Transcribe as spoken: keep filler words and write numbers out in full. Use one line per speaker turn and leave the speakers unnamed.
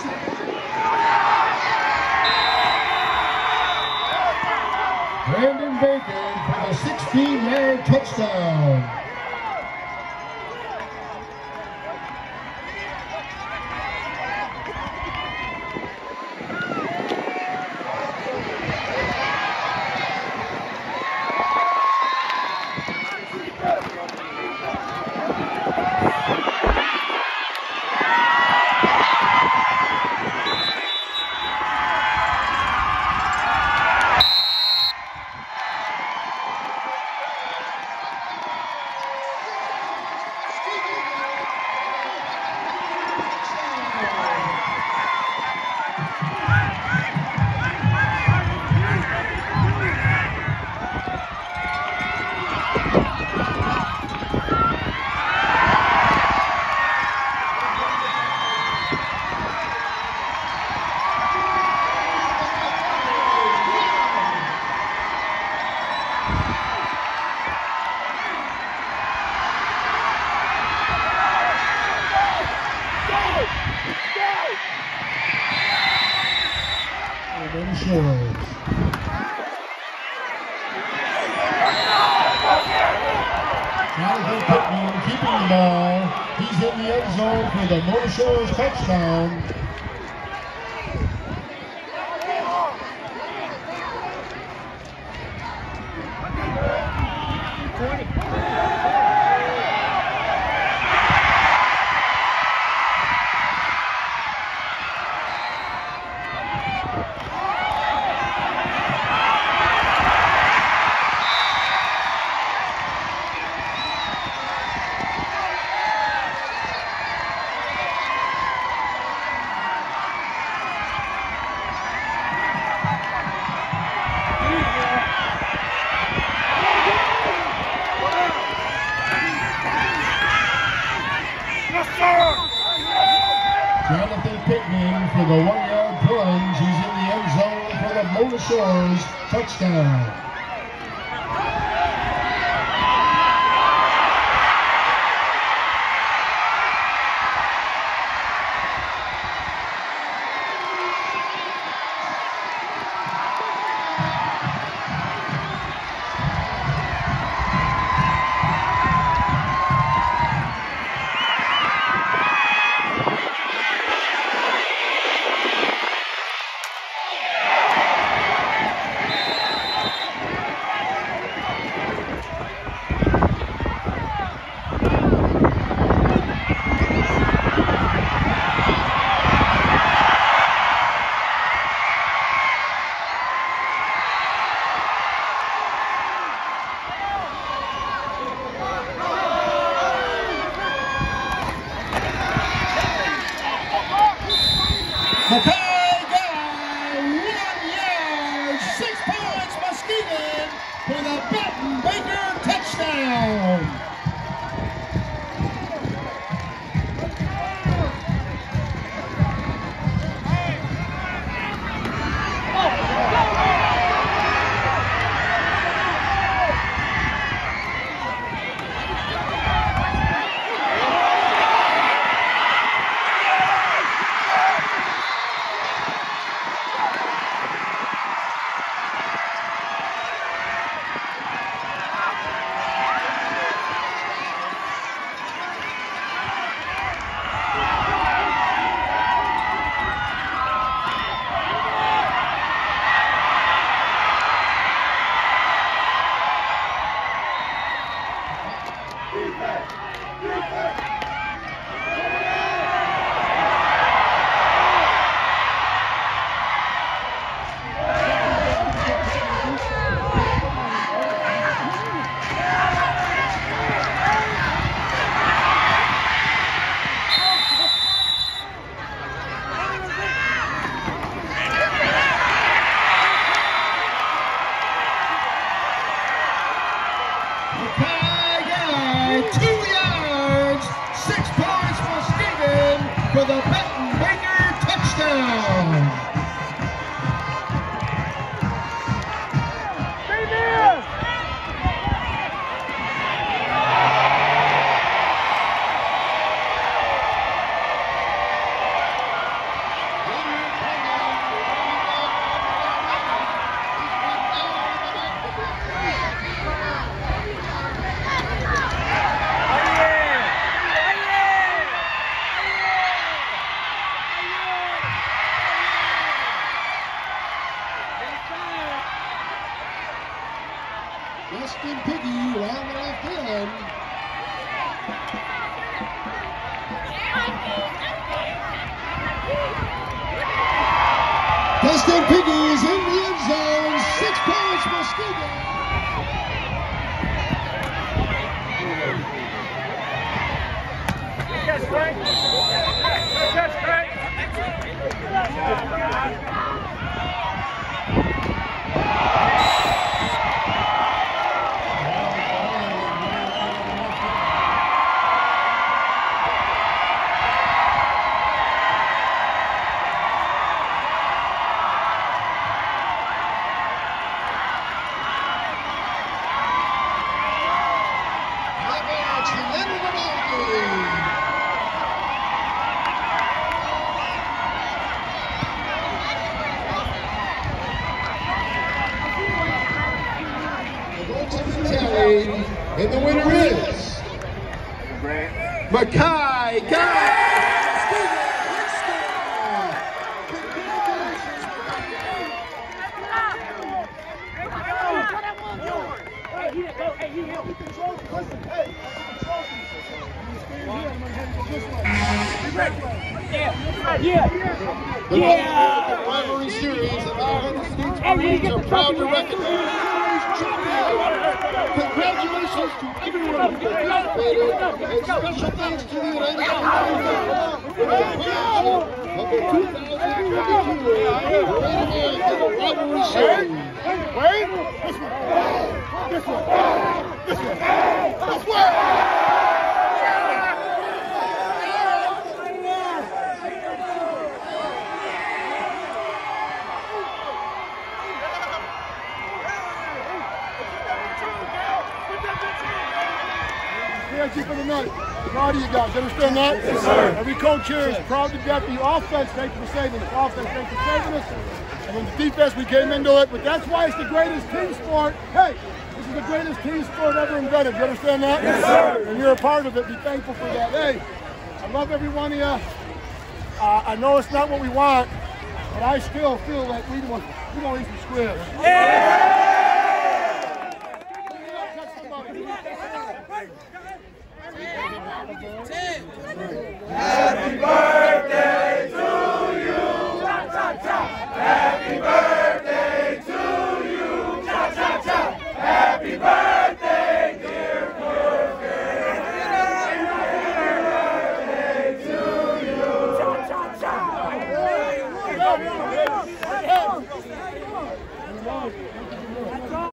For the sixteen-yard touchdown. The Motor Shores touchdown. For the one-yard plunge, he's in the end zone for the Motor Shores touchdown. Muskegon for the Benton Baker touchdown. Two yards, six points for Muskegon for the Benton Baker touchdown. Stay there. Dustin Piggy rounding off the end. Dustin Piggy is in the end zone. Six points, Muskegon.
Catch, Frank. Catch, Frank.
And the winner is Mackay
Yeah.
The yeah. rivalry series of our States Marines are proud to recognize. Congratulations to everyone who participated, and special thanks to the United States for the championship of the two thousand twenty-two Great American Rivalry Series.
Wait, this one, this one, this one, this one. Thank you for the night. Proud of you guys. Understand that? Yes, sir. Every coach here is proud to death. The offense, thank you for saving us. Offense, thank you for saving us. And then the defense, we came into it. But that's why it's the greatest team sport. Hey, this is the greatest team sport ever invented. You understand that?
Yes, sir.
And you're a part of it. Be thankful for that. Hey, I love every one of you. Uh, I know it's not what we want, but I still feel like we want, we want to eat some squibs.
Yeah!
Happy birthday to you. Happy birthday.